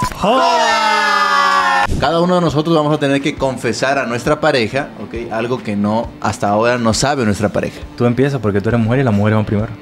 Cada uno de nosotros vamos a tener que confesar a nuestra pareja, ¿ok? Algo que no, hasta ahora no sabe nuestra pareja. Tú empiezas porque tú eres mujer y las mujeres van primero.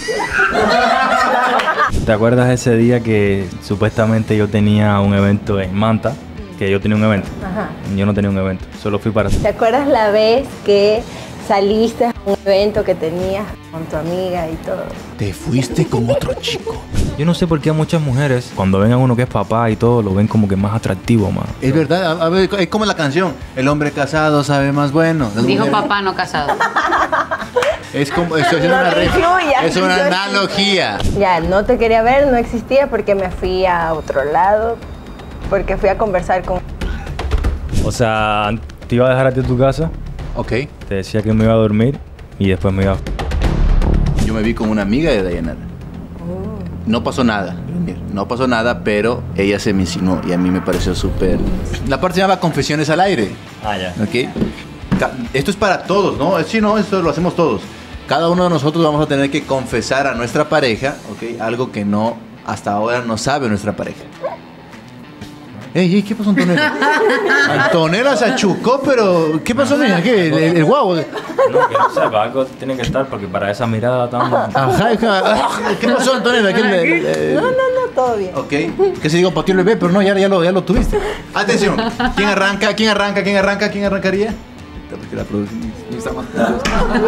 ¿Te acuerdas ese día que supuestamente yo tenía un evento en Manta? Que yo tenía un evento. Ajá. Yo no tenía un evento, solo fui para... ¿Te acuerdas la vez que saliste a un evento que tenías con tu amiga y todo? Te fuiste con otro chico. Yo no sé por qué a muchas mujeres, cuando ven a uno que es papá y todo, lo ven como que más atractivo, más. Es verdad, a ver, es como la canción. El hombre casado sabe más bueno. Las Dijo mujeres- papá, no casado. Es como, estoy haciendo No una te incluyas. es una analogía. Ya, no te quería ver, no existía porque me fui a otro lado, porque fui a conversar con... O sea, te iba a dejar a ti en tu casa, Ok. te decía que me iba a dormir y después me iba... Yo me vi con una amiga de Dayanara. No pasó nada, no pasó nada, pero ella se me insinuó y a mí me pareció súper... La parte se llama confesiones al aire, Ah, ya. ¿ok? Esto es para todos, ¿no? Sí, no, esto lo hacemos todos. Cada uno de nosotros vamos a tener que confesar a nuestra pareja, ¿ok? Algo que no, hasta ahora no sabe nuestra pareja. Ey, ¿qué pasó, Antonella? Antonella se achucó, pero... ¿Qué pasó, niña? ¿Qué? ¿El guau? No, que no sepa, algo tiene que estar porque para esa mirada tan... Ajá, ¿qué pasó, Antonella? No, todo bien. Ok, que se digo para ti el bebé, pero no, ya lo tuviste. Atención, ¿quién arranca? ¿Quién arrancaría? Porque la producción está más nerviosa.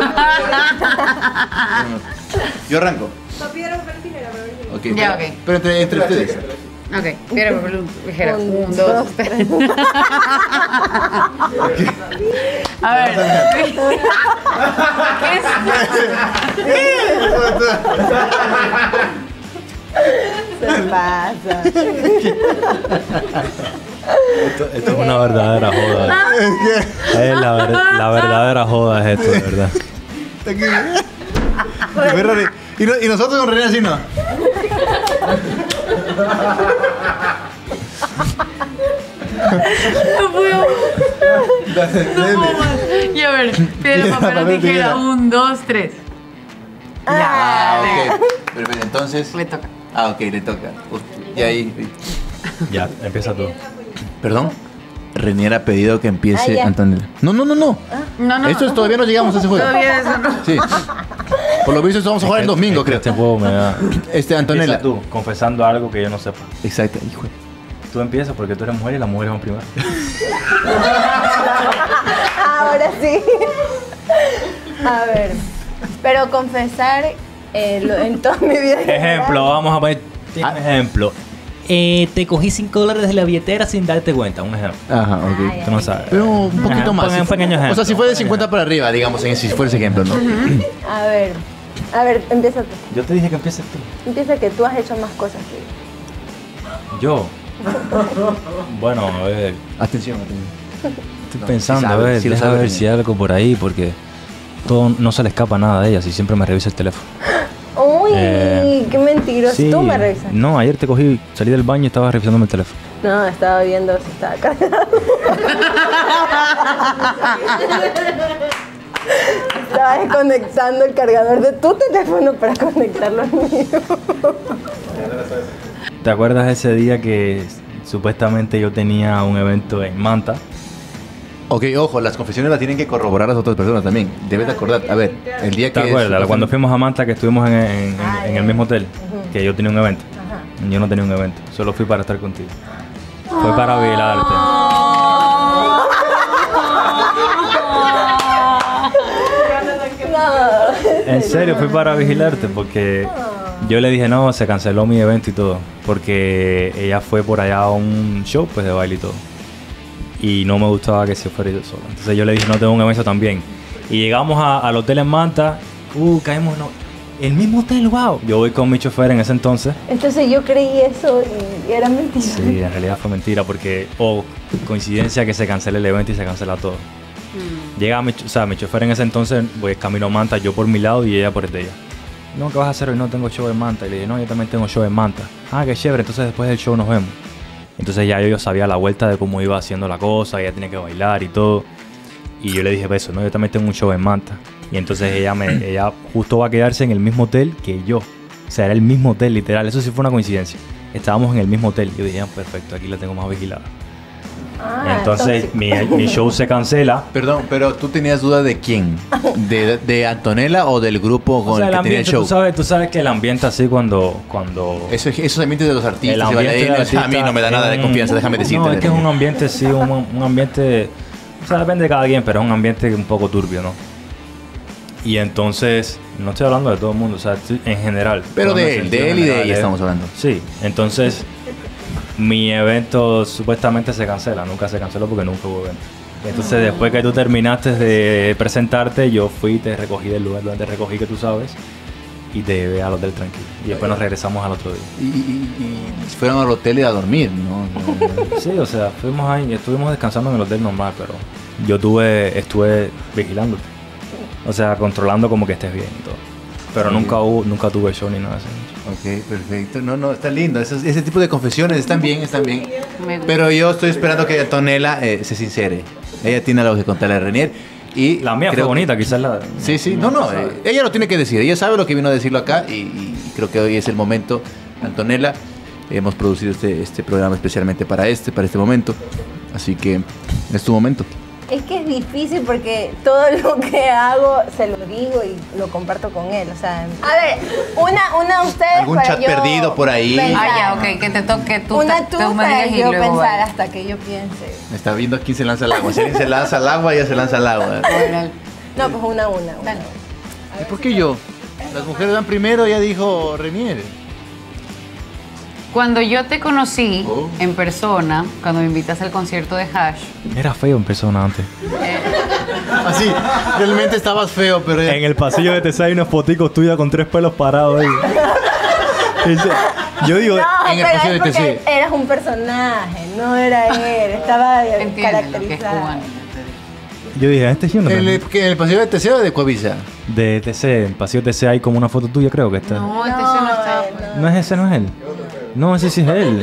Yo arranco. Ok, Ya, pero- ok. Pero entre ustedes. Ok, piedra, papel, tijera. 1, 2, 3. A ver. Se pasa. Esto es una verdadera joda. Es la verdadera joda es esto, de verdad. Y nosotros con René así no. No puedo. Y a ver, piedra, papel, tijera. 1, 2, 3. Ah, ok. Perfecto, entonces. Le toca. Ah, ok, le toca. Y ahí. Ya, empieza tú. Perdón. Renier ha pedido que empiece ya. Antonella. No. No. Esto es, todavía no llegamos a ese juego. Todavía eso no. Sí. Por lo visto, vamos a jugar el domingo, creo. Este juego me da... Antonella. Empieza tú, confesando algo que yo no sepa. Exacto, hijo. Tú empiezas porque tú eres mujer y las mujeres van primero. Ahora sí. A ver, pero confesar en toda mi vida. Ejemplo, vamos a poner un ejemplo. Te cogí $5 de la billetera sin darte cuenta, un ejemplo. Ajá, ok. Ay, Tú no sabes. Pero un poquito Ajá, más. un pequeño ejemplo. O sea, si fue de 50 para arriba, digamos, si fuera ese ejemplo, ¿no? A ver, empieza tú. Yo te dije que empieces tú. Empieza que tú has hecho más cosas que yo. Yo. Bueno, a ver. Atención. Estoy No, pensando, sí a sabe, ver, sí lo deja sabe, ver René. si hay algo por ahí, porque todo no se le escapa nada de ella, si siempre me revisa el teléfono. Uy, qué mentiroso. Sí. Tú me revisas. No, ayer te cogí, salí del baño y estabas revisándome el teléfono. No, estaba viendo si estaba cargado. Estaba desconectando el cargador de tu teléfono para conectarlo al mío. ¿Te acuerdas ese día que supuestamente yo tenía un evento en Manta? Ok, ojo, las confesiones las tienen que corroborar las otras personas también. Debes de acordar. A ver, el día que... ¿Te acuerdas? Cuando fuimos a Manta que estuvimos en el mismo hotel, que yo tenía un evento. Ajá. Yo no tenía un evento, solo fui para estar contigo. Fue para vigilarte. No. En serio, fui para vigilarte porque yo le dije no, se canceló mi evento y todo. Porque ella fue por allá a un show pues de baile y todo. Y no me gustaba que se fuera yo sola. Entonces yo le dije no, tengo un evento también. Y llegamos al hotel en Manta. Caímos, no. El mismo hotel, wow. Yo voy con mi chofer en ese entonces. Entonces yo creí eso y era mentira. Sí, en realidad fue mentira porque, coincidencia que se cancela el evento y se cancela todo. Llega mi chofer en ese entonces, voy camino a Manta, yo por mi lado y ella por el de ella. No, ¿qué vas a hacer hoy? No, tengo show en Manta. Y le dije, no, yo también tengo show en Manta. Ah, qué chévere, entonces después del show nos vemos. Entonces ya yo sabía la vuelta de cómo iba haciendo la cosa, ella tenía que bailar y todo. Y yo le dije, eso, no, yo también tengo un show en Manta. Y entonces ella justo va a quedarse en el mismo hotel que yo. O sea, era el mismo hotel, literal. Eso sí fue una coincidencia. estábamos en el mismo hotel. Yo dije, perfecto, aquí la tengo más vigilada. Entonces mi show se cancela. Perdón, pero tú tenías duda de quién, de Antonella o del grupo con el que tenía el show. Tú sabes que el ambiente así cuando Esos ambientes de los artistas, el ambiente y del artista a mí no me da nada de confianza, déjame decirte. No, es que es un ambiente, sí, un ambiente, o sea, depende de cada quien, pero es un ambiente un poco turbio, ¿no? Y entonces, no estoy hablando de todo el mundo, o sea, en general. Pero de él y de ella estamos hablando. Sí, entonces mi evento supuestamente se cancela, nunca se canceló porque nunca hubo evento. Entonces después que tú terminaste de presentarte, yo fui, te recogí del lugar donde te recogí, que tú sabes, y te llevé al hotel tranquilo. Y después nos regresamos al otro día. Y fueron al hotel y a dormir, ¿no? Sí, o sea, fuimos ahí, estuvimos descansando en el hotel normal, pero yo estuve vigilándote. O sea, controlando como que estés bien y todo. Pero nunca tuve show ni nada de eso. Ok, perfecto. No, está lindo. Ese tipo de confesiones están bien. Pero yo estoy esperando que Antonella se sincere. Ella tiene algo que contarle a Renier. Y la mía fue bonita, quizás la... Sí. No. Ella lo tiene que decir. Ella sabe lo que vino a decirlo acá. Y creo que hoy es el momento. Antonella, hemos producido este programa especialmente para este momento. Así que es tu momento. Es que es difícil porque todo lo que hago se lo digo y lo comparto con él. O sea, a ver, una de ustedes. ¿Algún chat perdido por ahí? Pensar. Ya, ok, que te toque tú. Una tú me para digas y yo luego pensar vale. hasta que yo piense. Me está viendo quién se lanza al agua. Si alguien se lanza al agua, ella se lanza al agua. No, pues una. Dale. ¿Y por qué yo? Las mujeres van primero, ya dijo Renier. Cuando yo te conocí en persona, cuando me invitaste al concierto de Hash, Era feo en persona antes. Así, realmente estabas feo, pero ya... En el pasillo de TC hay unos foticos tuyas con 3 pelos parados ahí. Yo digo, No, en el pero pasillo es de porque TC. eras un personaje, no era él. Estaba entiendo lo que es caracterizado. cubano. yo dije, este es yo no ¿En el pasillo de TC o de Coavisa? de TC, en el pasillo de TC hay como una foto tuya, creo que está. No, este sí no está. pues. No es ese, no es él. No, ese sí es él.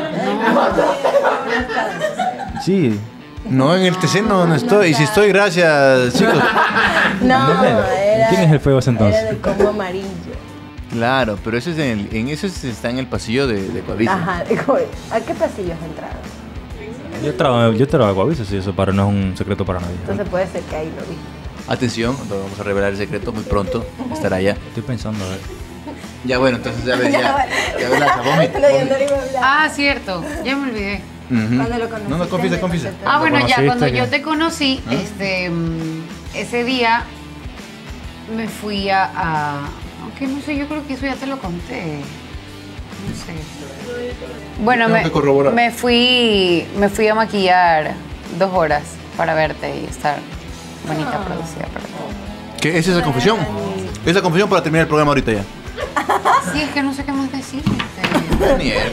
Sí. No, en el TC no estoy. Y si estoy, gracias, chicos. No, ¿No es él? era. ¿Quién es el feo ese entonces? Era de combo amarillo. Claro, pero eso es está en el pasillo de Coavisa. Ajá, dijo, ¿a qué pasillo has entrado? Yo trabajo a veces, sí, eso pero no es un secreto para nadie. Entonces puede ser que ahí lo vi. Atención, vamos a revelar el secreto muy pronto. Estará ya. Estoy pensando, a ver. Ya bueno, entonces ya ves, ya ves la No, yo no le iba a hablar. Ah, cierto, ya me olvidé. Cuando lo conocí. No, confiesa. Ah, bueno, ya conociste cuando que- yo te conocí, ese día me fui aunque no sé, yo creo que eso ya te lo conté. No sé. Bueno, Tengo que corroborar. me fui a maquillar 2 horas para verte y estar bonita, producida para ti. ¿Qué es esa confesión? Esa confesión para terminar el programa ahorita ya. Sí, es que no sé qué más decirte. Renier,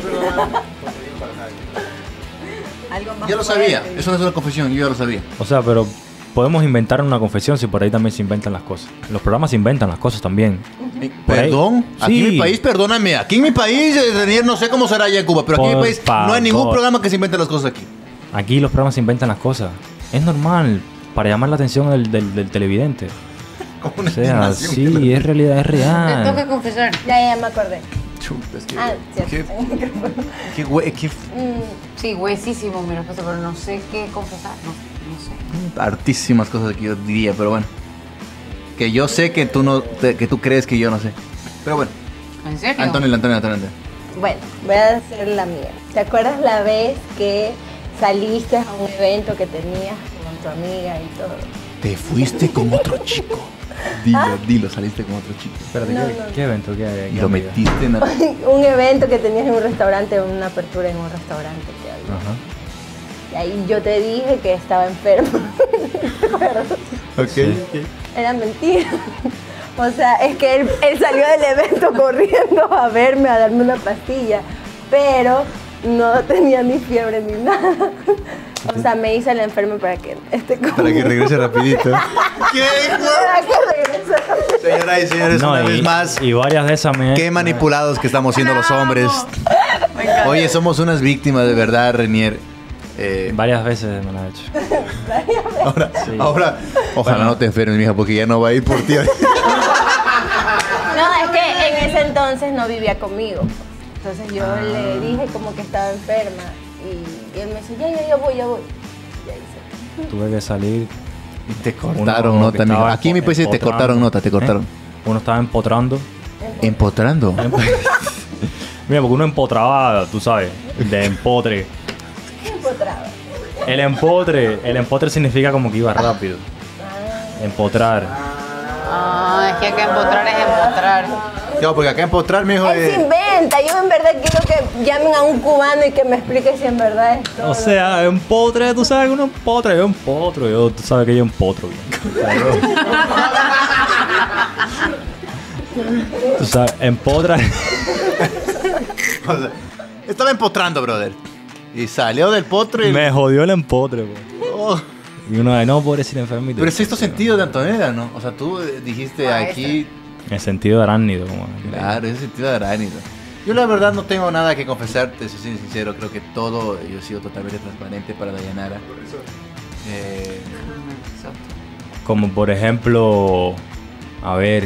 Algo más ya lo sabía. fuerte. Eso no es una confesión, yo ya lo sabía. O sea, pero podemos inventar una confesión si por ahí también se inventan las cosas. Los programas se inventan las cosas también. Por ahí- ¿Perdón? Aquí en Sí. mi país, perdóname. Aquí en mi país, Renier, no sé cómo será allá en Cuba, pero aquí en mi Por país no hay ningún favor. programa que se invente las cosas aquí. Aquí los programas se inventan las cosas. Es normal para llamar la atención del televidente. Como O una sea, indignación. sí, es realidad, es Te toca real. confesar. Ya me acordé. Chuta, es que- Ah, cierto. qué Sí, huesísimo mi respuesta, pero no sé qué confesar. No sé. hartísimas cosas que yo diría, pero bueno. Que yo sé que tú no, que tú crees que yo no sé. Pero bueno, ¿En serio? Antonella. Bueno, voy a hacer la mía. ¿Te acuerdas la vez que saliste a un evento que tenías con tu amiga y todo? Te fuiste con otro chico. Dilo, saliste con otro chico. Espérate, No, ¿qué, no. qué evento? ¿Qué, Y lo metiste en la... Un evento que tenías en un restaurante, una apertura en un restaurante que había. Ajá. Y ahí yo te dije que estaba enfermo. ¿Te acuerdas? Ok. Era mentira. O sea, es que él salió del evento corriendo a verme, a darme una pastilla, pero no tenía ni fiebre ni nada. O sea, me hice la enferma para que esté conmigo. Para que regrese rapidito. ¿Qué? Para que regrese. Señoras y señores, una vez más, y varias de esas me... qué manipulados que estamos siendo los hombres. Oye, somos unas víctimas de verdad, Renier. Varias veces me la he hecho. Ahora, ojalá no te enfermes, mija, porque ya no va a ir por ti. No, es que en ese entonces no vivía conmigo. Entonces yo le dije como que estaba enferma y él me dice, ya voy. Y ahí se... Tuve que salir. Y te cortaron Uno nota, que amigo. estaba Aquí en mi país te empotrando. cortaron nota, te cortaron. Uno estaba empotrando. Empotrando. Mira, porque uno empotraba, tú sabes, de empotre. empotrado. El empotre significa como que iba rápido. Empotrar. Ah, es que acá empotrar es empotrar. No, porque acá empotrar, mijo, Él se inventa. Yo en verdad quiero que llamen a un cubano y que me explique si en verdad es todo. O sea, empotre, tú sabes que uno empotra, yo empotro, tú sabes que yo empotro bien. O sea, tú sabes, empotra. O sea, estaba empotrando, brother. Y salió del potro y... Me jodió el empotre, bro. Oh. Y uno de no poder decir enfermito. Pero es sexto sentido de Antonella, ¿no? O sea, tú dijiste aquí... En sentido de arácnido, como. Claro, ese sentido de arácnido. Yo la verdad no tengo nada que confesarte, si soy sincero. Creo que todo, yo he sido totalmente transparente para Dayanara. Como por ejemplo, a ver,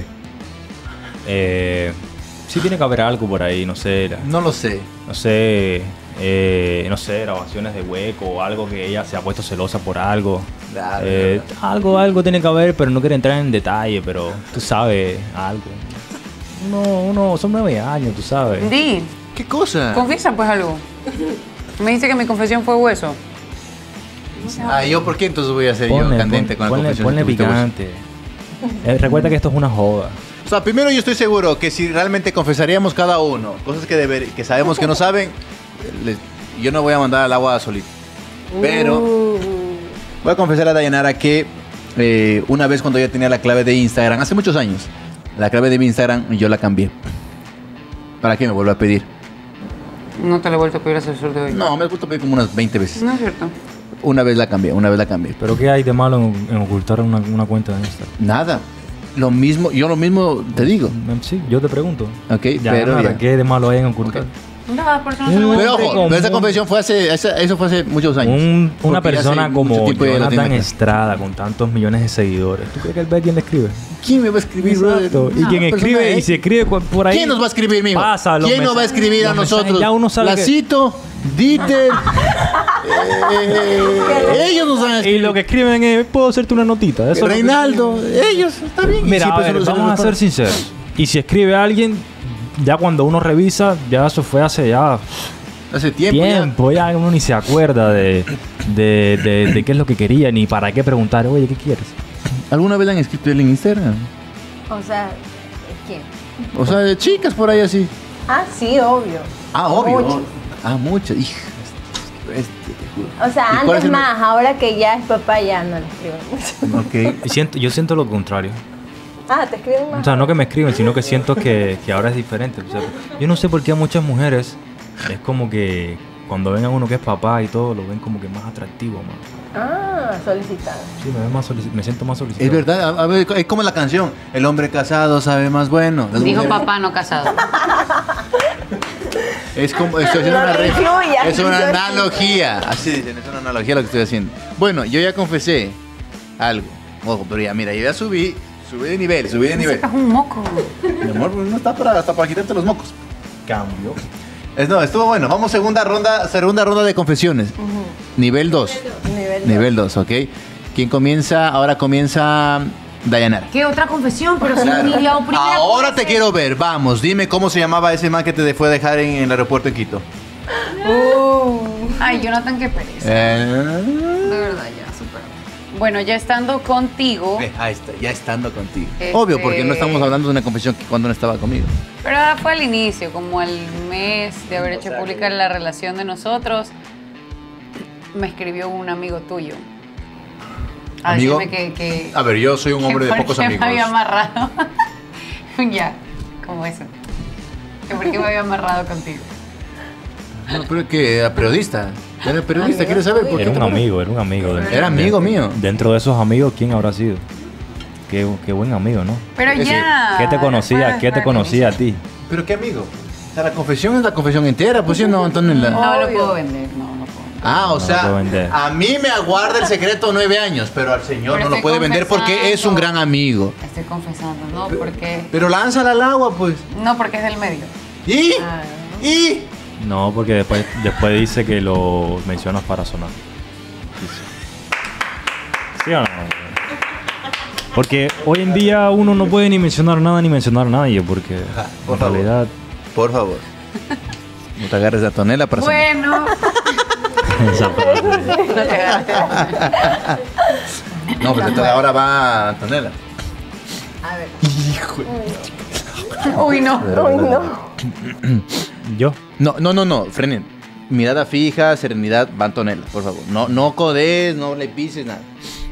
sí tiene que haber algo por ahí, no sé, No lo sé. no sé, grabaciones de hueco o algo que ella se ha puesto celosa por algo. Claro, Algo tiene que haber, pero no quiero entrar en detalle, pero tú sabes, algo. Uno, son 9 años, tú sabes. Di, ¿Qué cosa? confiesa pues algo. Me dice que mi confesión fue hueso. ¿Yo por qué entonces voy a ser yo candente con la confesión? Ponle que te gusta? picante. Recuerda que esto es una joda. O sea, primero yo estoy seguro que si realmente confesaríamos cada uno cosas que sabemos que no saben, yo no voy a mandar al agua solito. Pero voy a confesar a Dayanara que una vez cuando yo tenía la clave de Instagram, hace muchos años, la clave de mi Instagram yo la cambié. ¿Para qué me vuelvo a pedir? No te lo he vuelto a pedir asesor de hoy. No, me he vuelto a pedir como unas 20 veces. No es cierto. Una vez la cambié. ¿Pero qué hay de malo en ocultar una cuenta de Instagram? Nada. Lo mismo, yo lo mismo te digo. Sí, yo te pregunto. Ok, Ya, pero nada, ya. ¿qué de malo hay en ocultar? Ok. No, por eso no se lo voy a Pero hombre ojo, común. esa confesión fue eso fue hace muchos años. Una Porque persona hace como mucho tiempo ya la tengo Jonathan acá. Estrada, con tantos millones de seguidores. ¿Tú crees que él ve quién le escribe? ¿Quién me va a escribir, brother? Exacto. Y quien Persona escribe, y X. si escribe por ahí. ¿Quién nos va a escribir, mijo? Pasa, los ¿Quién nos va a mensajes- escribir a los mensajes, nosotros? ya uno sabe que- Lacito, Dieter, ellos nos van a Y escribir. lo que escriben es, puedo hacerte una notita. Eso es lo que Reinaldo, ellos, está bien. Y Mira, siempre a ver, son los- vamos a ser sinceros. Y si escribe alguien, ya cuando uno revisa, ya eso fue hace ya Hace tiempo. ya uno ni se acuerda de qué es lo que quería, ni para qué preguntar, oye, ¿qué quieres? Ya. ¿Alguna vez le han escrito él en Instagram? O sea, ¿quién? O sea, de chicas por ahí así. Ah, sí, obvio. Ah, obvio. Muchas. Ah, muchas. Hija, te juro. O sea, ¿Y cuál es antes el- más, ahora que ya es papá ya no le escribo mucho. Ok. Yo siento lo contrario. Ah, te escriben más. O sea, no que me escriben, sino que siento que ahora es diferente. O sea, yo no sé por qué a muchas mujeres es como que cuando ven a uno que es papá y todo, lo ven como que más atractivo, más. Ah, solicitado. Sí, me siento más solicitado. Es verdad, a ver, es como la canción. El hombre casado sabe más bueno. Las Dijo mujeres- papá, no casado. Es como, estoy haciendo No una, te incluyas. es una analogía. Así dicen, es una analogía lo que estoy haciendo. Bueno, yo ya confesé algo. Ojo, pero ya, mira, yo ya subí de nivel. Sacas un moco. Mi amor, pues no está hasta para quitarte los mocos. Cambio. No, estuvo bueno. Vamos segunda ronda de confesiones. Nivel 2. Nivel 2, ¿ok? ¿Quién comienza? Ahora comienza Dayanara. ¿Qué otra confesión? Pero si Claro. ni la primera Ahora te confesión. quiero ver. Vamos, dime cómo se llamaba ese man que te fue a dejar en el aeropuerto en Quito. Ay, Jonathan, qué pereza. De verdad, ya, súper. Bueno, ya estando contigo, Ahí está, ya estando contigo. Este- Obvio, porque no estamos hablando de una confesión que cuando no estaba conmigo. pero fue al inicio, como al mes de haber hecho pública la relación de nosotros, me escribió un amigo tuyo. A ¿Amigo? decirme que A ver, yo soy un hombre de por pocos qué amigos. me había amarrado. Ya, como eso. Que por qué me había amarrado contigo. No, pero que era periodista. Era periodista, ¿quieres saber por qué? Era un te- amigo, era un amigo. Era amigo mío. Dentro de esos amigos, ¿quién habrá sido? Qué buen amigo, ¿no? Pero Es decir, ya. ¿Qué te conocía? fue- ¿Qué te fue conocía a al inicio. ti? ¿Pero qué amigo? O sea, la confesión es la confesión entera, pues yo no, Antonella. No lo Obvio. puedo vender, no puedo. Ah, o No sea, lo puedo vender. a mí me aguarda el secreto 9 años, pero al señor Pero no lo estoy puede vender porque es un confesando. gran amigo. Estoy confesando, no porque. Pero lánzala al agua, pues. No porque es del medio. ¿Y? Ah, Y... No, porque después dice que lo mencionas para sonar. Dice. ¿Sí o no? Porque hoy en día uno no puede ni mencionar nada ni mencionar a nadie, porque Por en favor. realidad... Por favor. No te agarres a Antonella para sonar. Bueno, Esa frase. no te agarres. No, pues entonces ahora va Antonella. A ver. Hijo. Uy, no. Uy, no. ¿Yo? No, frenen. Mirada fija, serenidad, va Antonella, por favor. No codes, no le pises, nada.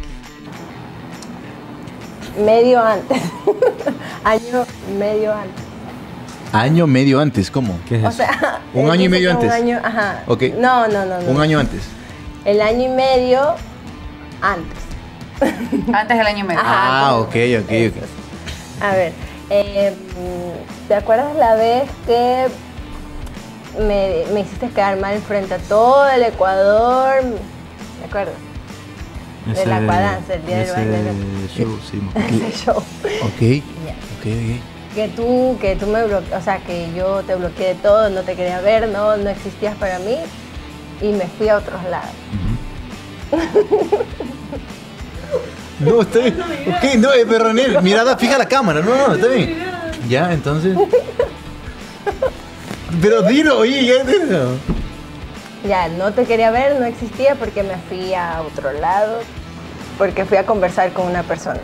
Medio antes. Año medio antes. Año medio antes, ¿cómo? ¿Qué es O eso? sea, Un él año y dice medio que antes. Un año, ajá. Ok. No. Un año antes. El año y medio antes. Antes del año y medio. Ajá. Ah, ok. A ver, ¿te acuerdas la vez que me hiciste quedar mal frente a todo el Ecuador? ¿Te acuerdas? De la Aquadance, el día del baile. show, sí, me acuerdo. Ese show. Ok. Ya. Ok. Que tú me bloqueaste, o sea, que yo te bloqueé de todo, no te quería ver, no existías para mí y me fui a otros lados. No, está bien. Ok, no, pero Raniel, mirada fija a la cámara. No, está bien. Ya, entonces. Pero dilo, oye, ya dilo. Ya, no te quería ver, no existía porque me fui a otro lado, porque fui a conversar con una persona.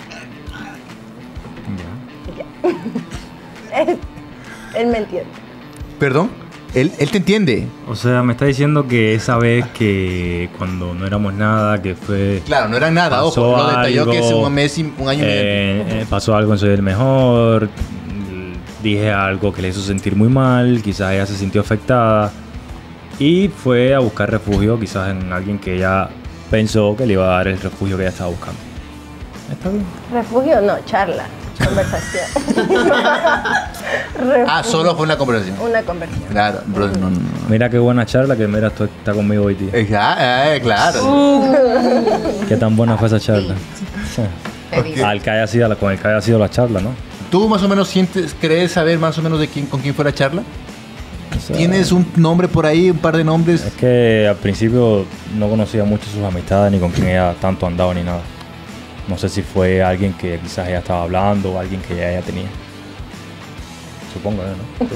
Él me entiende. ¿Perdón? Él te entiende. O sea, me está diciendo que esa vez que cuando no éramos nada, que fue... Claro, no era nada, Pasó ojo. Lo detalló que es algo, un mes, un año y medio. pasó algo en Soy el Mejor, dije algo que le hizo sentir muy mal, quizás ella se sintió afectada y fue a buscar refugio quizás en alguien que ella pensó que le iba a dar el refugio que ella estaba buscando. ¿Está bien? Refugio, no, charla, conversación. Ah, solo fue una conversación. Una conversación. Claro, bro, no. Mira qué buena charla que mira, tú estás conmigo hoy día. Claro. Qué tan buena fue esa charla. Te digo. Al que haya sido con el que haya sido la charla, ¿no? ¿Tú más o menos crees saber más o menos con quién fue la charla? O sea, ¿Tienes un nombre por ahí, un par de nombres? Es que al principio no conocía mucho sus amistades ni con quién ella tanto andaba ni nada. No sé si fue alguien que quizás ella estaba hablando o alguien que ella tenía. Supongo, ¿no?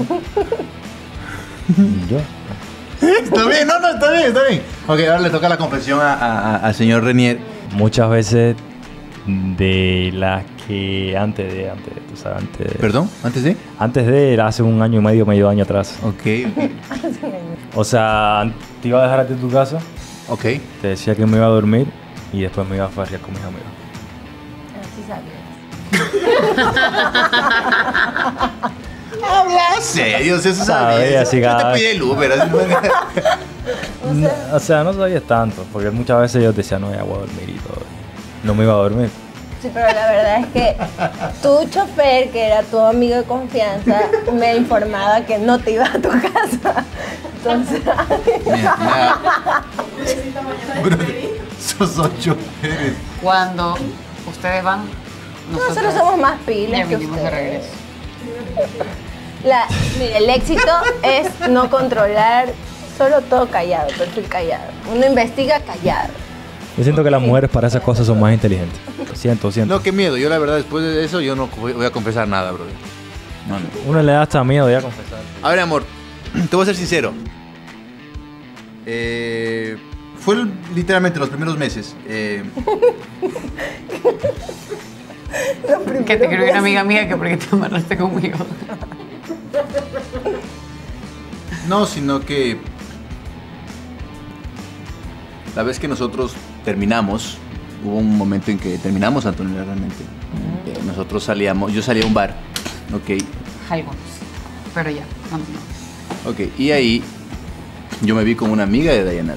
¿Yo? Está bien, está bien. Ok, ahora le toca la confesión al señor Renier. Muchas veces de las que antes de, tú sabes, antes de... ¿Perdón? ¿Antes de? Antes de, era hace un año y medio año atrás. Ok. O sea, te iba a dejar a ti en tu casa, Ok. te decía que me iba a dormir y después me iba a farrear con mis amigos. Así sabía. Habla serio, eso Sabía, sabía. sí, Yo te cada- pedí el Uber. O sea, no sabías tanto, porque muchas veces yo te decía, no, ya voy a dormir y todo. No me iba a dormir. Sí, pero la verdad es que tu chofer, que era tu amigo de confianza, me informaba que no te ibas a tu casa. Entonces, Sos 8 eres. Cuando ustedes van, nosotros somos más pilas ya que vinimos de ustedes. regreso. Mire, el éxito es no controlar, solo todo callado, perfil callado. Uno investiga callado. Yo siento que las mujeres para esas cosas son más inteligentes. Lo siento. No, qué miedo. Yo la verdad, después de eso, yo no voy a confesar nada, brother. No. Uno le da hasta miedo ya confesar. A ver, amor, te voy a ser sincero. Fue literalmente los primeros meses. Que te creo una amiga mía que porque te amarraste conmigo. No, sino que la vez que nosotros terminamos, hubo un momento en que terminamos, Antonio, realmente. Nosotros salíamos, yo salía a un bar, ok, Algunos. Pero ya, no. ok, y ahí yo me vi con una amiga de Dayanat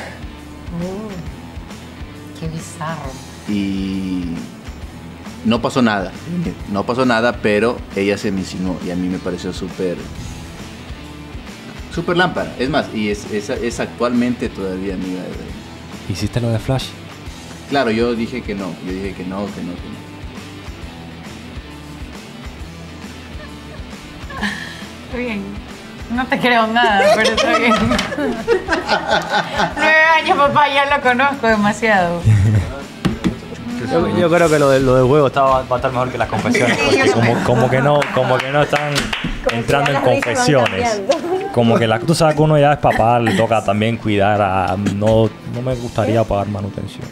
Qué bizarro. y no pasó nada, pero ella se me insinuó y a mí me pareció súper lámpara. Es más, y es actualmente todavía amiga de Dayanat. ¿Hiciste lo de Flash? Claro, yo dije que no. Está bien. No te creo nada, pero está bien. 9 años, papá, ya lo conozco demasiado. Yo creo que lo del juego va a estar mejor que las confesiones. Porque como que no están entrando en confesiones. Como que tú sabes que uno ya es papá, le toca también cuidar no me gustaría pagar manutención.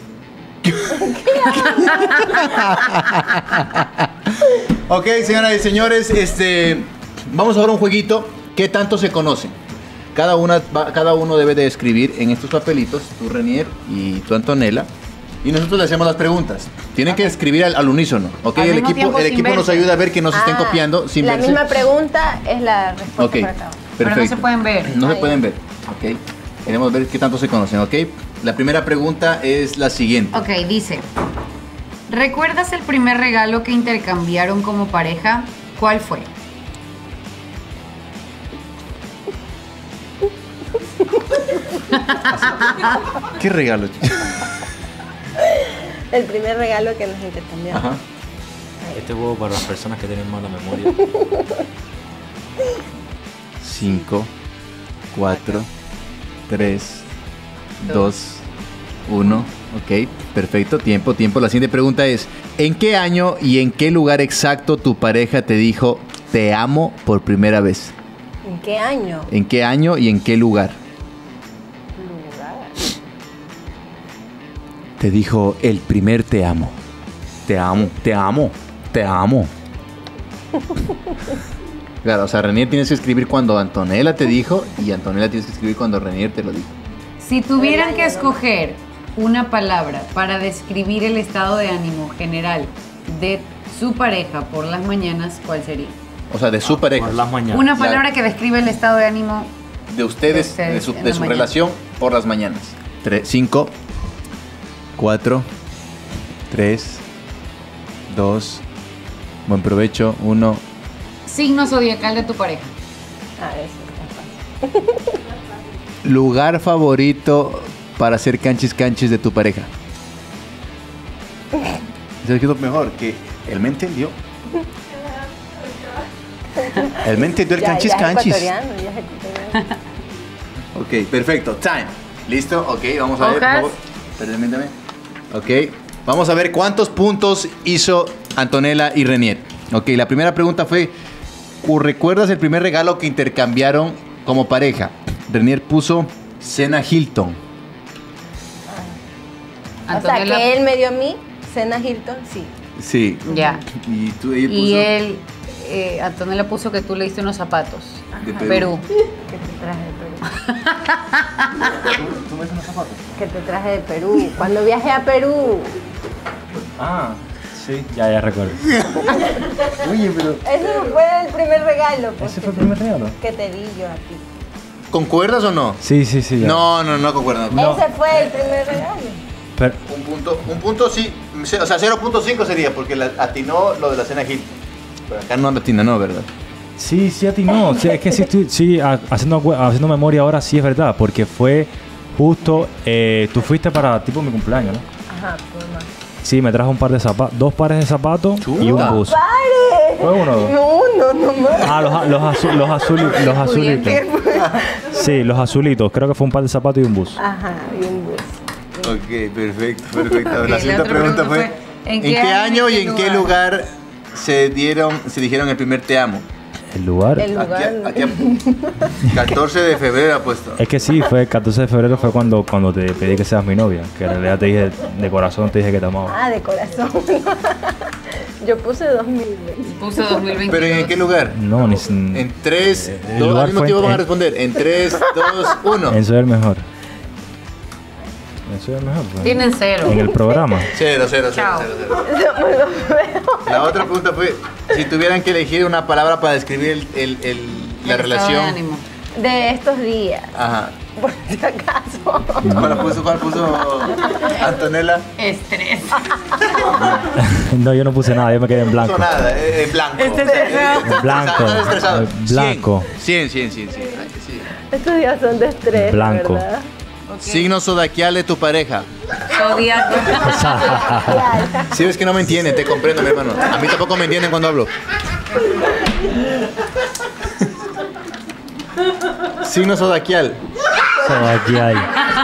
Ok, señoras y señores, vamos a ver un jueguito. ¿Qué tanto se conocen? Cada uno debe de escribir en estos papelitos, tú Renier y tú Antonella, y nosotros le hacemos las preguntas. Tienen que escribir al unísono, ¿ok? Al El mismo equipo tiempo, sin nos verse. ayuda a ver que no se estén copiando sin La verse. misma pregunta es la respuesta Ok, para cada uno. Pero no perfecto. se pueden ver. No se pueden ver, ok. Queremos ver qué tanto se conocen, ok. La primera pregunta es la siguiente. Ok, dice: ¿recuerdas el primer regalo que intercambiaron como pareja? ¿Cuál fue? ¿Qué regalo? El primer regalo que nos intercambiamos. Ajá. Este juego para las personas que tienen mala memoria. 5, 4, 3, 2, 1. Ok, perfecto. Tiempo. La siguiente pregunta es: ¿en qué año y en qué lugar exacto tu pareja te dijo te amo por primera vez? ¿En qué año? ¿En qué año y en qué lugar? Lugar. Te dijo el primer te amo. Te amo, te amo, te amo. Claro, o sea, Renier tienes que escribir cuando Antonella te dijo y Antonella tienes que escribir cuando Renier te lo dijo. Si tuvieran que escoger una palabra para describir el estado de ánimo general de su pareja por las mañanas, ¿cuál sería? O sea, de su pareja. Por las mañanas. Una palabra que describe el estado de ánimo. De ustedes, De de ustedes su, en de la su mañana. relación por las mañanas. 5, 4, 3, 2, buen provecho, 1. Signo zodiacal de tu pareja. Ah, eso está fácil. Lugar favorito para hacer canchis de tu pareja. Eso es lo mejor, que él me entendió. Él me entendió el canchis. Ya es ecuatoriano, ya es ecuatoriano. Ok, perfecto. Time. ¿Listo? Ok, vamos a ver, por Hojas. favor. Permítame. Ok, vamos a ver cuántos puntos hizo Antonella y Renier. Ok, la primera pregunta fue: ¿recuerdas el primer regalo que intercambiaron como pareja? Renier puso cena Hilton. O sea, Antonella. que él me dio a mí, cena Hilton, sí. Sí. Ya. Y tú ella puso Y él, Antonella puso que tú le diste unos zapatos. de Perú. Que te traje de Perú. ¿Tú me haces unos zapatos? Que te traje de Perú. Cuando viajé a Perú. Ah, sí. Ya recuerdo. Oye, pero Ese fue el primer regalo. pues, ¿Ese fue el primer regalo? Que te di yo a ti. ¿concuerdas o no? Sí, ya. No concuerdo. No. Ese fue el primer regalo. Pero, Un punto sí, o sea, 0.5 sería porque atinó lo de la cena Hilton. Pero acá no atina, no, ¿verdad? sí, a ti no. Sí, es que haciendo memoria ahora sí es verdad. Porque fue justo, tú fuiste para tipo mi cumpleaños, ¿no? Ajá, pues más. Sí, me trajo un par de zapatos, 2 pares de zapatos y un Chuta. bus. ¡Pare! ¿Fue uno o dos? No, no más. Ah, los azulitos. Sí, los azulitos. Creo que fue un par de zapatos y un bus. Ajá, y un bus. Ok, perfecto. A ver, Ok, la siguiente otra pregunta pregunta fue: fue, ¿en qué año y en qué lugar se dijeron el primer te amo? El lugar. El lugar. Aquí 14 de febrero ha puesto. Es que sí, fue el 14 de febrero fue cuando te pedí que seas mi novia. Que en realidad te dije, de corazón te dije que te amaba. Ah, de corazón. Yo puse 2020. Puso 2022. ¿Pero en qué lugar? No, ni En 3, el 2, lugar al mismo fue tiempo en- van a responder. En 3, 2, 1. En Soy el Mejor. En Soy el Mejor. pues. Tienen 0. En el programa. 0. Chao. La otra pregunta fue: si tuvieran que elegir una palabra para describir la relación. De estos días, Ajá. por si acaso. ¿Cuál puso Antonella? Estrés. No, yo no puse nada, yo me quedé en No blanco. puso nada, en blanco. Blanco. Estás estresado. Blanco. 100. Ay, sí. Estos días son de estrés, Blanco. ¿verdad? Signo zodiacal de tu pareja. Zodiaco. Si ves que no me entienden, te comprendo, mi hermano. A mí tampoco me entienden cuando hablo. Signo zodiacal. Aquí hay.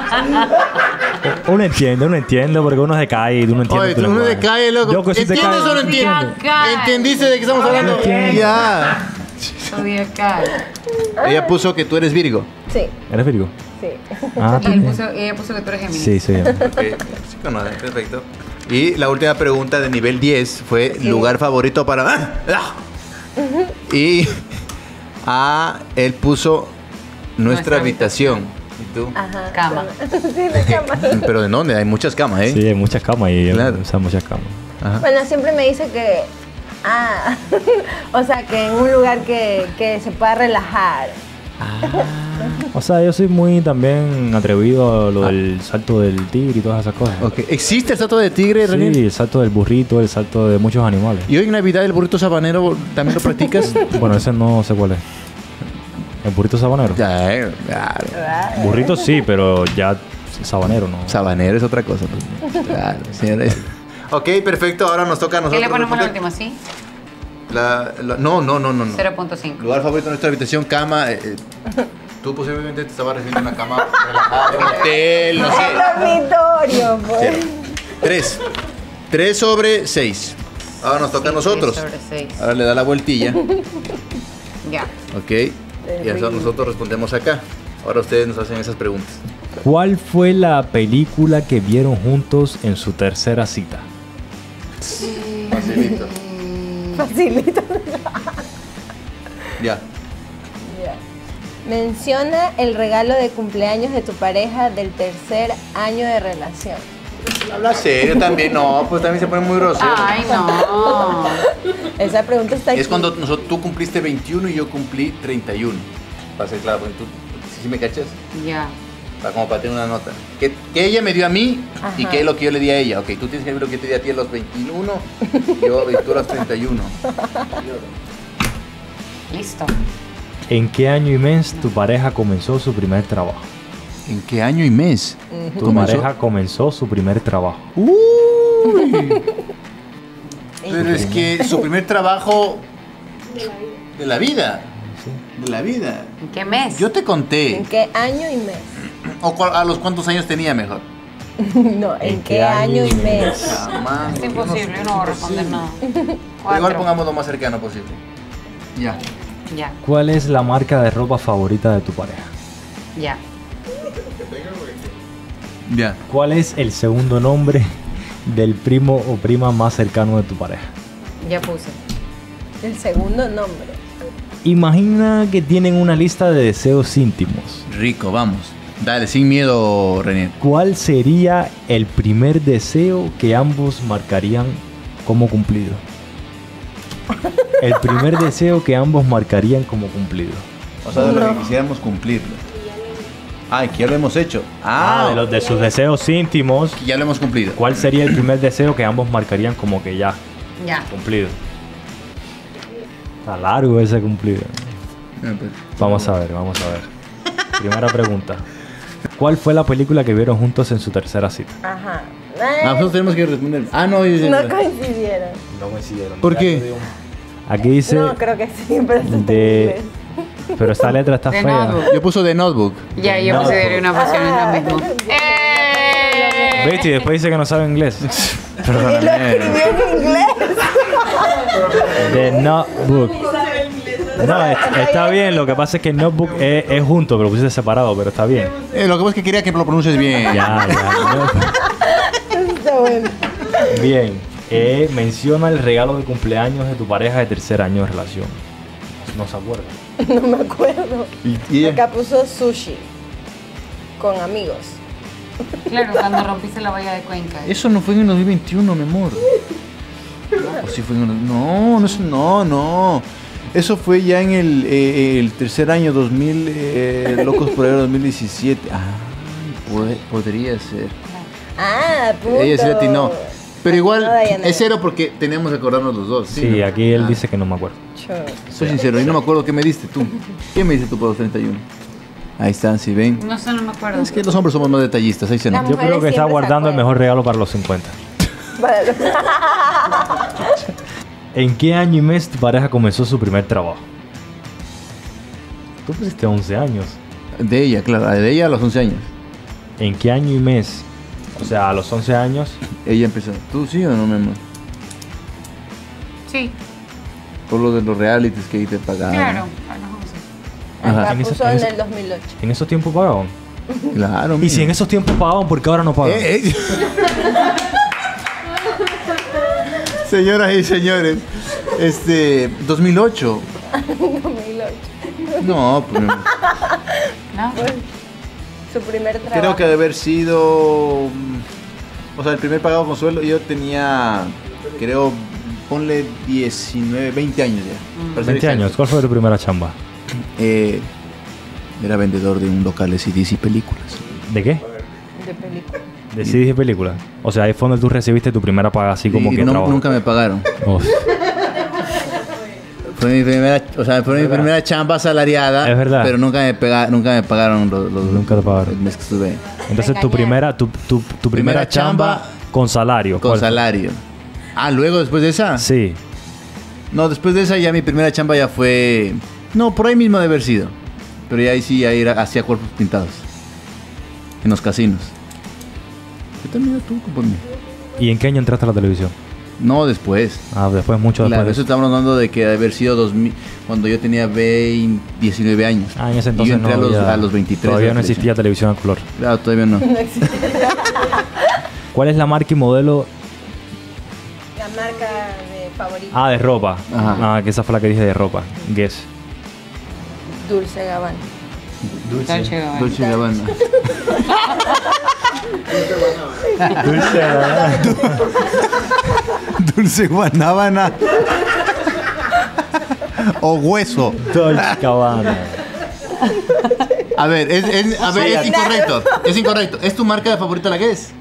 Uno entiende, porque uno se cae y uno entiende. Oye, tu uno lenguaje. se cae, loco. Yo que sí te ¿Entiendes cae. o no entiendes? Zodiacal. ¿Entendiste de qué estamos hablando? Entiendo. Ya. Zodiacal. Ella puso que tú eres Virgo. Sí, ¿Eres Virgo? sí. Ah, Y él también. ella puso que tú eres Géminis. Sí, sí. Ok, sí conoce, perfecto. Y la última pregunta de nivel 10 fue lugar favorito para... Y él puso nuestra habitación. ¿Y tú? Ajá. Cama. Sí, la cama. ¿Pero de dónde? Hay muchas camas, ¿eh? Sí, hay muchas camas y Claro. usan muchas camas. Ajá. Bueno, siempre me dice que... o sea, que en un lugar que se pueda relajar. O sea, yo soy muy también atrevido a lo del salto del tigre y todas esas cosas. Ok. ¿Existe el salto de tigre, René? Sí, el salto del burrito, el salto de muchos animales. ¿Y hoy en Navidad el burrito sabanero también lo practicas? Bueno, ese no sé cuál es. ¿El burrito sabanero? Ya, claro. Burrito sí, pero ya sabanero no. Sabanero es otra cosa. Pues. Claro, señores. Ok, perfecto. Ahora nos toca a nosotros. ¿Qué le ponemos la responder. última, sí? No. 0.5. Lugar favorito de nuestra habitación, cama. Tú posiblemente te estabas refiriendo a una cama relajada, un hotel, no sé. Dormitorio, pues. 3 sobre 6. Ahora nos toca a nosotros. 6 sobre 6. Ahora le da la vueltilla. Ya. Ok. Y eso nosotros respondemos acá. Ahora ustedes nos hacen esas preguntas. ¿Cuál fue la película que vieron juntos en su tercera cita? Facilito. Facilito. Ya. Ya. Menciona el regalo de cumpleaños de tu pareja del tercer año de relación. Habla serio también. No, pues también se pone muy grosero. Ay, no. Esa pregunta está aquí. Es cuando tú cumpliste 21 y yo cumplí 31. Para ser claro, porque tú, ¿sí me cachas? Ya. Como para tener una nota. Que ella me dio a mí y Ajá. que es lo que yo le di a ella. Ok, tú tienes que ver lo que yo te di a ti a los 21, yo tú a los 31. Listo. ¿En qué año y mes tu pareja comenzó su primer trabajo? ¿En qué año y mes? Tu ¿Comenzó? pareja comenzó su primer trabajo. Uy. Pero es que su primer trabajo de la vida. De la vida. ¿En qué mes? Yo te conté. ¿En qué año y mes? ¿O a los cuántos años tenía mejor? No, ¿en qué año y mes? Jamás. Es imposible, yo no voy a responder nada. Pero igual 4. pongamos lo más cercano posible. Ya. Ya, ¿Cuál es la marca de ropa favorita de tu pareja? ya. Ya. ¿Cuál es el segundo nombre del primo o prima más cercano de tu pareja? Ya puse. El segundo nombre. Imagina que tienen una lista de deseos íntimos. Rico, vamos. Dale, sin miedo, René. ¿Cuál sería el primer deseo que ambos marcarían como cumplido? El primer deseo que ambos marcarían como cumplido. O sea, de lo que quisiéramos cumplirlo. Ay, que ya lo hemos hecho. De sus deseos íntimos. Que ya lo hemos cumplido. ¿Cuál sería el primer deseo que ambos marcarían como que ya Ya. cumplido? Está largo ese cumplido. Vamos a ver. Primera pregunta. ¿Cuál fue la película que vieron juntos en su tercera cita? Ajá. Nosotros tenemos que responder. No coincidieron. No coincidieron. ¿Por qué? Aquí dice No, creo que sí, pero está en de... inglés. Pero esta letra está De fea. Notebook. Yo puso The Notebook. Ya, yo No. considero una pasión es lo mismo. ¿Viste? Y después dice que no sabe inglés. Y lo escribió en inglés. The Notebook. No, está bien. Lo que pasa es que Notebook es junto, pero lo pusiste separado, pero está bien. Lo que pasa es que quería que lo pronuncies bien. Ya. Está bueno. Bien. Menciona el regalo de cumpleaños de tu pareja de tercer año de relación. No se acuerda. No me acuerdo. Y Acá puso sushi. Con amigos. Claro, cuando rompiste la valla de Cuenca. eso no fue en el 2021, mi amor. ¿O sí fue en el... No. Eso fue ya en el tercer año 2000, Locos por el 2017. Podría ser. Ah, punto. Ella sí atinó. Pero igual Atinó Dayanara. es cero porque teníamos que acordarnos los dos. Sí, ¿no? aquí él dice que no me acuerdo. Chao. Soy sincero, yo no me acuerdo qué me diste tú. ¿Qué me diste tú por los 31? Ahí están, si ven. No sé, no me acuerdo. Es que los hombres somos más detallistas, ahí se Las nota. Yo creo mujeres que está siempre se guardando el acuerdan. mejor regalo para los 50. Vale. ¿En qué año y mes tu pareja comenzó su primer trabajo? Tú pusiste 11 años. De ella, claro, de ella a los 11 años. ¿En qué año y mes? O sea, a los 11 años. Ella empezó. ¿Tú sí o no, mi amor? Sí, Por lo de los realities que ahí te pagaban. claro, a los 11. Ajá. La En ese- puso en en ese- el 2008. ¿En esos tiempos pagaban? Claro, Y si en esos tiempos pagaban, ¿por qué ahora no pagan? Señoras y señores, 2008. 2008. No, pues, ¿No? Su primer trabajo. creo que debe haber sido. O sea, el primer pagado con sueldo yo tenía, creo, ponle 19, 20 años ya. para ser 20 años. exacto. ¿Cuál fue tu primera chamba? Era vendedor de un local de CDs y películas. ¿De qué? De película. De CDs y películas. O sea, ahí fue donde tú recibiste tu primera paga así como Y que trabajo. nunca me pagaron. Uf. Fue mi primera chamba asalariada. Es verdad. Pero nunca me pagaron los Nunca te pagaron. el mes que estuve. Entonces tu primera Primera chamba con salario. Con ¿cuál fue? salario. Ah, luego después de esa. Sí. No, después de esa ya mi primera chamba ya fue. No, por ahí mismo de haber sido. Pero ya ahí sí, ahí hacía cuerpos pintados. En los casinos. ¿Qué también tú por mí? ¿Y en qué año entraste a la televisión? No, después. Ah, después, mucho Claro, después. eso estamos hablando de que debe haber sido 2000, cuando yo tenía 19 años. Ah, en ese Y entonces yo entré no había- a los 23. Todavía a no la existía televisión a color. televisión. Claro, todavía no. No existe. ¿Cuál es la marca y modelo? La marca de favorita. Ah, de ropa. Ajá. Ah, que esa fue la que dije de ropa. Guess. Dulce Gabbana. Dolce Gabbana. Dolce Gabbana. Dulce Guanábana. O hueso. Dolce Gabbana. A ver, es incorrecto. Es incorrecto. ¿Es tu marca de favorita la que es?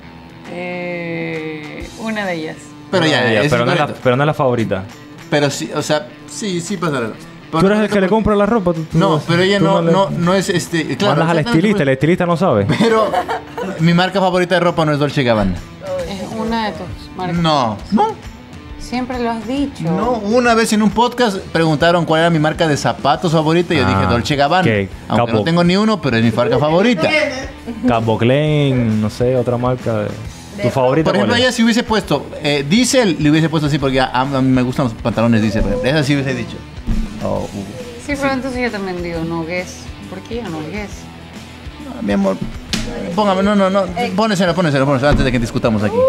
Una de ellas. Pero ya, es pero, no es la, incorrecto. pero no es la favorita. Pero sí, o sea, sí pasa algo. Tú eres el que le compra la ropa. No, pero ella tú no le- es claro. Mandas al estilista, el estilista no sabe. Pero mi marca favorita de ropa no es Dolce Gabbana. Es una de tus marcas. No. Siempre lo has dicho. No, una vez en un podcast preguntaron cuál era mi marca de zapatos favorita y yo dije Dolce Gabbana. ¿qué? Aunque Capo. no tengo ni uno, pero es mi marca favorita. Calvin Klein, no sé, otra marca. ¿Tu favorita Por ejemplo, cuál ella es? si hubiese puesto Diesel, le hubiese puesto así porque a mí me gustan los pantalones Diesel. Por ejemplo. Esa sí hubiese dicho. Oh, Sí, pero entonces yo también digo no Guess. ¿Por qué yo no Guess? mi amor, póngame, no. Póneselo antes de que discutamos aquí.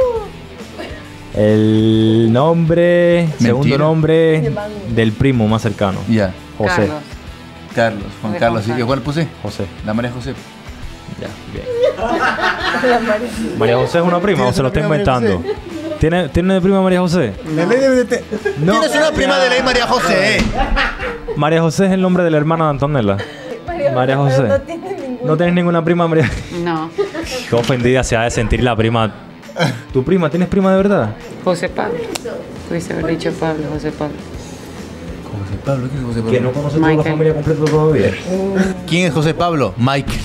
El nombre, segundo Mentira. nombre del primo más cercano. Ya, José. Carlos. Juan De Carlos. Juan ¿Y cuál puse? José. La María José. Ya, bien. María José es una prima o se lo está ¿Tienes una prima inventando. ¿Tiene de prima María José? No. Tienes una prima de ley María José. María José es el nombre de la hermana de Antonella. María José. No tiene ningún. ¿No tienes ninguna prima María? No. Qué ofendida se ha de sentir la prima. ¿Tu prima? ¿Tienes prima de verdad? José Pablo. Pudiste haber dicho Pablo, José Pablo. José Pablo, ¿quién es José Pablo? Que no conoce toda la Michael. familia completa todavía. ¿Quién es José Pablo? Michael.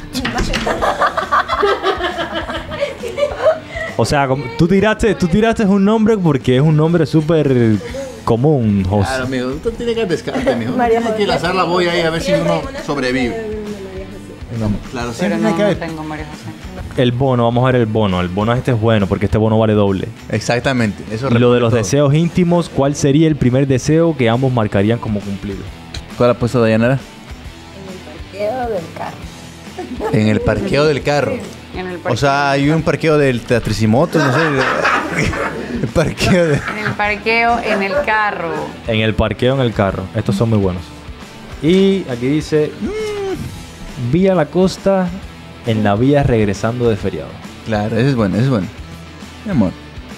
O sea, tú tiraste un nombre porque es un nombre súper común, José. Claro, amigo, tú tienes que pescarte, mijo. María Tienes que José. lanzar la boya ahí a ver si uno sobrevive. Claro, Pero siempre no, hay que no ver. tengo María José. El bono, vamos a ver el bono. El bono este es bueno porque este bono vale doble. Exactamente. Eso Y lo de los todo. deseos íntimos, ¿cuál sería el primer deseo que ambos marcarían como cumplido? ¿Cuál ha puesto Dayanara? Parqueo del carro. En el parqueo del carro. En el O sea, hay un parqueo del Teatricimoto, no sé. El parqueo de... En el parqueo, en el carro. En el parqueo, en el carro. Estos son muy buenos. Y aquí dice, vía la costa en la vía regresando de feriado. Claro, ese es bueno, ese es bueno. Mi amor.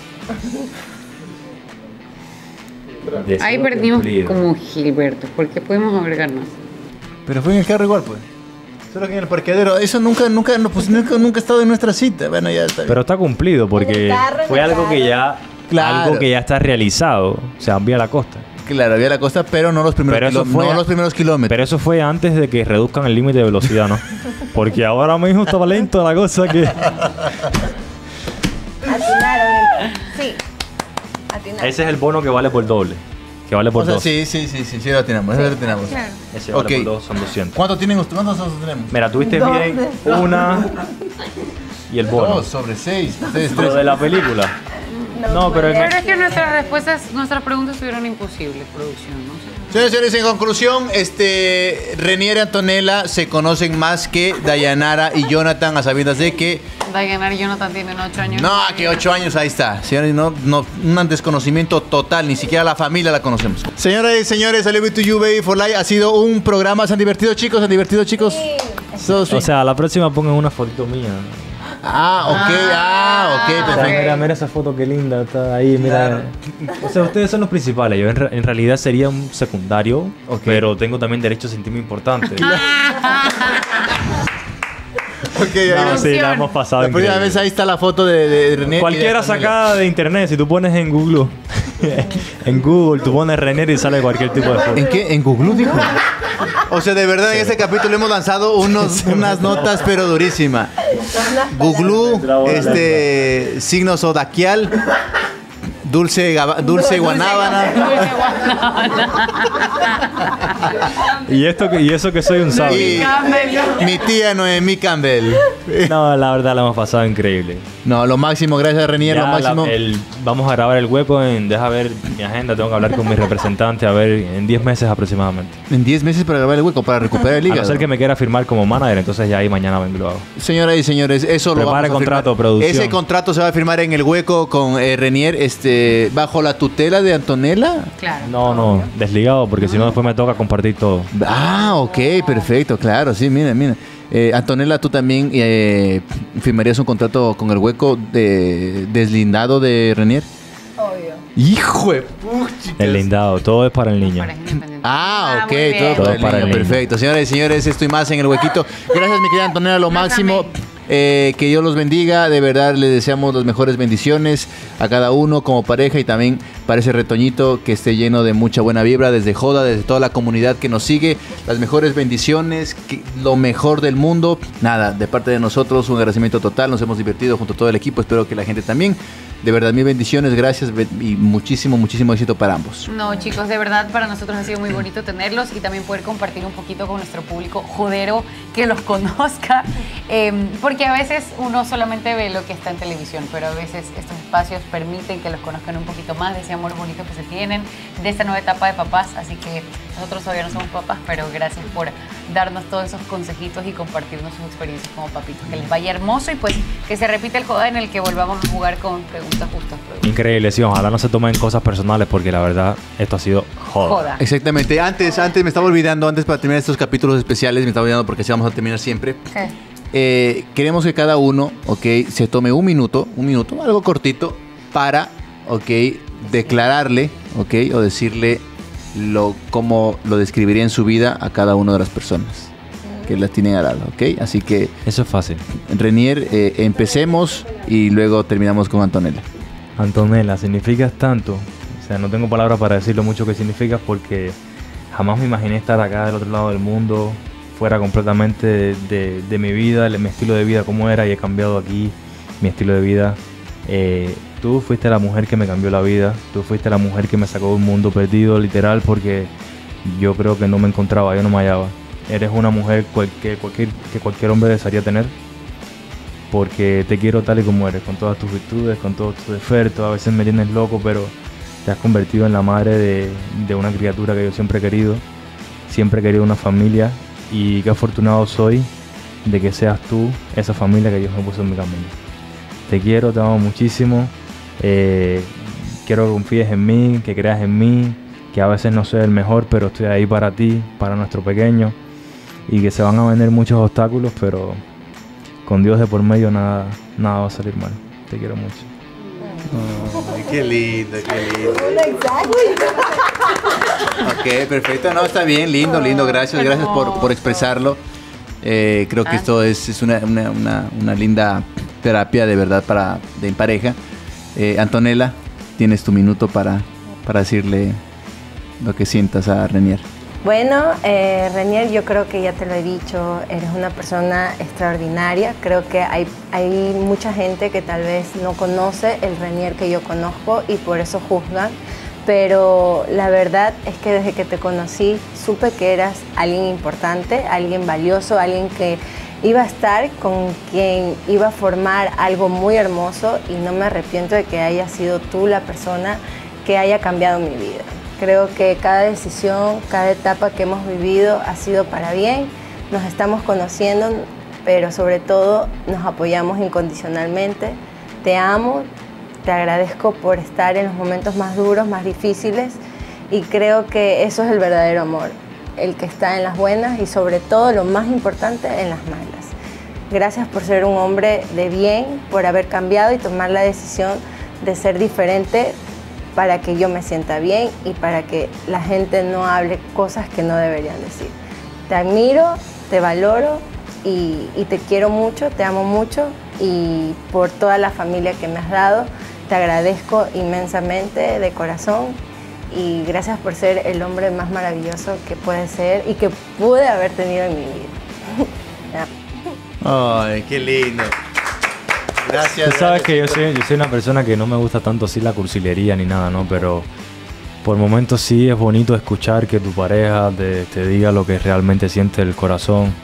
Deseo Ahí perdimos cumplido. como Gilberto, porque pudimos haber ganado. Pero fue en el carro igual, pues. Solo que en el parqueadero. Eso nunca ha estado en nuestra cita. Bueno, ya está bien. Pero está cumplido En porque el carro, en fue el algo que carro. ya... Claro. Algo que ya está realizado. O sea, vía la costa. Claro, había la costa, pero no los primeros, Pero eso fue- no los primeros kilómetros. Pero eso fue antes de que reduzcan el límite de velocidad, ¿no? Porque ahora mismo estaba lento la cosa que... Atinaron. Sí. Atinaron. Ese es el bono que vale por doble. Que vale por O sea, dos. sí, lo tenemos. Lo tenemos. Claro. Ese vale Ok. por dos, son 200. ¿Cuántos tienen ustedes? ¿Cuántos nosotros tenemos? Mira, tuviste bien una y el bono. 2 sobre 6. Ustedes Lo 3. de la película. No, pero Pero es que nuestras respuestas, nuestras preguntas estuvieron imposibles, producción, ¿no? Señores y señores, en conclusión, Renier y Antonella se conocen más que Dayanara y Jonathan, a sabiendas de que... Dayanara y Jonathan tienen 8 años. No, que 8 años, ahí está. Señores, no, un desconocimiento total, ni siquiera la familia la conocemos. Señoras y señores, I love you to you, baby, for life. Ha sido un programa, ¿se han divertido, chicos? ¿Se han divertido, chicos? So sweet. O sea, la próxima pongan una fotito mía. Ok, O sea, perfecto. mira esa foto, qué linda, está ahí, mira. O sea, ustedes son los principales. Yo en realidad sería un secundario, pero tengo también derecho a sentirme importante. Ok, ahí No, va. sí, la hemos pasado La primera increíble. vez ahí está la foto de Renier. Cualquiera sacada de internet, si tú pones en Google, en Google tú pones Renier y sale cualquier tipo de foto. ¿En qué? ¿En Google dijo? O sea, de verdad, en este capítulo hemos lanzado unas notas, pero durísimas. Google, signo zodiacal, dulce guanábana. Y eso que soy un sabio. Y mi tía Noemí Campbell. No, la verdad la hemos pasado increíble. No, lo máximo, gracias Renier, lo Ya máximo. vamos a grabar el hueco deja ver mi agenda, tengo que hablar con mi representante, a ver, en 10 meses aproximadamente. En 10 meses para grabar el hueco, para recuperar el A hígado. no ser que me quiera firmar como manager, entonces ya ahí mañana vengo y lo hago. Señoras y señores, eso lo Prepare vamos a contrato, firmar. producción. Ese contrato se va a firmar en el hueco con Renier, bajo la tutela de Antonella. Claro. No, desligado, porque si no después me toca compartir todo. Ok, perfecto, claro, sí, mira. Antonella, tú también firmarías un contrato con el hueco deslindado de Renier. Obvio. Hijo de puchica. El lindado, todo es para el niño. Pareja independiente. Ok, muy bien. todo para el niño. niño. Perfecto. Señoras y señores, esto y más en el huequito. Gracias, mi querida Antonella, lo máximo. Que Dios los bendiga. De verdad, les deseamos las mejores bendiciones a cada uno como pareja y también para ese retoñito que esté lleno de mucha buena vibra desde Joda, desde toda la comunidad que nos sigue. Las mejores bendiciones, lo mejor del mundo. Nada, de parte de nosotros, un agradecimiento total. Nos hemos divertido junto a todo el equipo. Espero que la gente también. De verdad, mil bendiciones, gracias y muchísimo éxito para ambos. No, chicos, de verdad para nosotros ha sido muy bonito tenerlos y también poder compartir un poquito con nuestro público jodero que los conozca, porque a veces uno solamente ve lo que está en televisión, pero a veces estos espacios permiten que los conozcan un poquito más de ese amor bonito que se tienen, de esta nueva etapa de papás, así que nosotros todavía no somos papás, pero gracias por darnos todos esos consejitos y compartirnos sus experiencias como papitos, que les vaya hermoso y pues que se repita el joda en el que volvamos a jugar con preguntas justas. Increíble, sí, ojalá no se tomen cosas personales porque la verdad esto ha sido joda. Exactamente. Antes me estaba olvidando, para terminar estos capítulos especiales, me estaba olvidando porque así vamos a terminar siempre. Queremos que cada uno, se tome un minuto, algo cortito, para, declararle, o decirle cómo lo describiría en su vida a cada una de las personas que las tienen al lado, Así que... Eso es fácil. Renier, empecemos y luego terminamos con Antonella. Antonella, significas tanto. O sea, no tengo palabras para decir lo mucho que significas porque jamás me imaginé estar acá del otro lado del mundo, fuera completamente de mi vida, mi estilo de vida como era, y he cambiado aquí mi estilo de vida. Tú fuiste la mujer que me cambió la vida, tú fuiste la mujer que me sacó de un mundo perdido, literal, porque yo creo que no me encontraba, yo no me hallaba. Eres una mujer que cualquier hombre desearía tener, porque te quiero tal y como eres, con todas tus virtudes, con todos tus defectos. A veces me tienes loco, pero te has convertido en la madre de una criatura que yo siempre he querido una familia, y qué afortunado soy de que seas tú esa familia que Dios me puso en mi camino. Te quiero, te amo muchísimo, quiero que confíes en mí, que creas en mí, que a veces no soy el mejor, pero estoy ahí para ti, para nuestro pequeño, y que se van a venir muchos obstáculos, pero con Dios de por medio nada va a salir mal. Te quiero mucho. Ay, qué lindo. Exacto. Ok, perfecto. No, está bien, lindo. Gracias por expresarlo. Creo que esto es una linda terapia de verdad de en pareja. Antonella, tienes tu minuto para decirle lo que sientas a Renier. Bueno, Renier, yo creo que ya te lo he dicho, eres una persona extraordinaria. Creo que hay mucha gente que tal vez no conoce el Renier que yo conozco y por eso juzgan. pero la verdad es que desde que te conocí supe que eras alguien importante, alguien valioso, alguien que iba a estar con quien iba a formar algo muy hermoso, y no me arrepiento de que hayas sido tú la persona que haya cambiado mi vida. Creo que cada decisión, cada etapa que hemos vivido ha sido para bien, nos estamos conociendo, pero sobre todo nos apoyamos incondicionalmente. Te amo, te agradezco por estar en los momentos más duros, más difíciles, y creo que eso es el verdadero amor, el que está en las buenas y sobre todo, lo más importante, en las malas. Gracias por ser un hombre de bien, por haber cambiado y tomar la decisión de ser diferente para que yo me sienta bien y para que la gente no hable cosas que no deberían decir. Te admiro, te valoro y te quiero mucho, te amo mucho, y por toda la familia que me has dado, te agradezco inmensamente de corazón, y gracias por ser el hombre más maravilloso que puede ser y que pude haber tenido en mi vida. Ay, qué lindo. Gracias. Tú sabes gracias, que yo chicos. soy una persona que no me gusta tanto así la cursilería ni nada, ¿no? Pero por momentos sí es bonito escuchar que tu pareja te diga lo que realmente siente el corazón.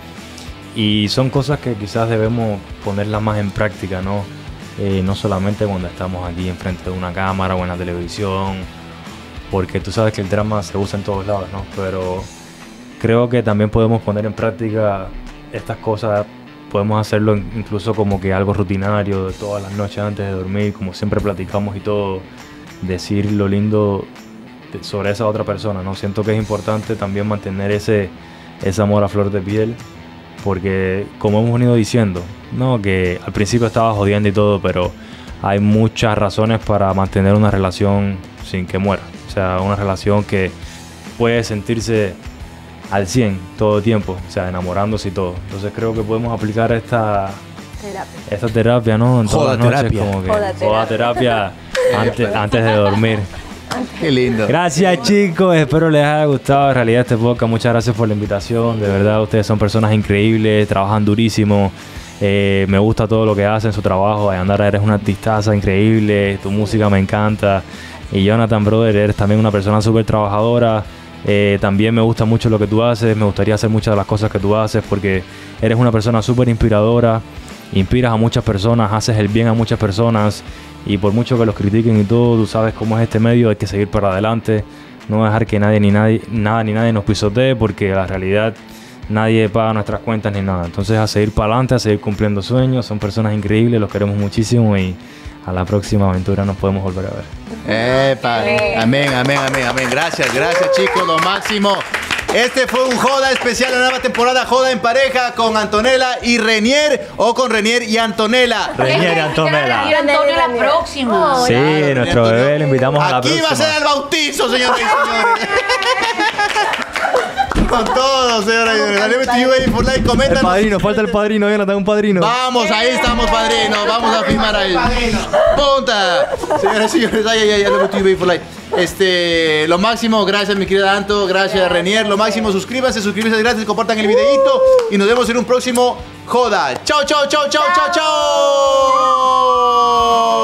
Y son cosas que quizás debemos ponerlas más en práctica, ¿no? No solamente cuando estamos aquí enfrente de una cámara o en la televisión, porque tú sabes que el drama se usa en todos lados, ¿no? Pero creo que también podemos poner en práctica estas cosas. Podemos hacerlo incluso como que algo rutinario de todas las noches antes de dormir, como siempre platicamos y todo, decir lo lindo sobre esa otra persona, ¿no? Siento que es importante también mantener ese amor a flor de piel, porque como hemos venido diciendo, ¿no? Que al principio estaba jodiendo y todo, pero hay muchas razones para mantener una relación sin que muera. O sea, una relación que puede sentirse al 100 todo el tiempo, o sea, enamorándose y todo. Entonces creo que podemos aplicar esta terapia, ¿no? En todas las noches, como que joda terapia antes de dormir. Qué lindo. Gracias, chicos, espero les haya gustado en realidad este podcast. Muchas gracias por la invitación, de verdad ustedes son personas increíbles, trabajan durísimo. Me gusta todo lo que hacen, su trabajo. Ayandara, eres una artistaza increíble, tu música me encanta. Y Jonathan, brother, eres también una persona súper trabajadora. También me gusta mucho lo que tú haces, me gustaría hacer muchas de las cosas que tú haces, porque eres una persona súper inspiradora, inspiras a muchas personas, haces el bien a muchas personas, y por mucho que los critiquen y todo, tú sabes cómo es este medio, hay que seguir para adelante, no dejar que nadie ni nadie nos pisotee, porque la realidad nadie paga nuestras cuentas ni nada. Entonces a seguir para adelante, a seguir cumpliendo sueños, son personas increíbles, los queremos muchísimo, y a la próxima aventura nos podemos volver a ver. Epa, amén, amén, amén, amén. Gracias, chicos, lo máximo. Este fue un Joda especial, la nueva temporada Joda en pareja con Antonella y Renier, o con Renier y Antonella. Renier y Antonella. Y Antonio la próxima. Sí, nuestro bebé le invitamos a la próxima. Aquí va a ser el bautizo, señores y señores. Con todo, señoras y señores. Dale MTV ahí por like, coméntanos. El padrino, falta el padrino, Jonathan, un padrino. Vamos, ahí estamos, padrino. Vamos a filmar ahí. ¡Punta! Señoras y señores, ay, dale MTV por like. Lo máximo, gracias mi querida Anto, gracias Renier. Lo máximo, suscríbanse gratis, compartan el videito y nos vemos en un próximo Joda. Chao, chao, chao, chao, chao, chao.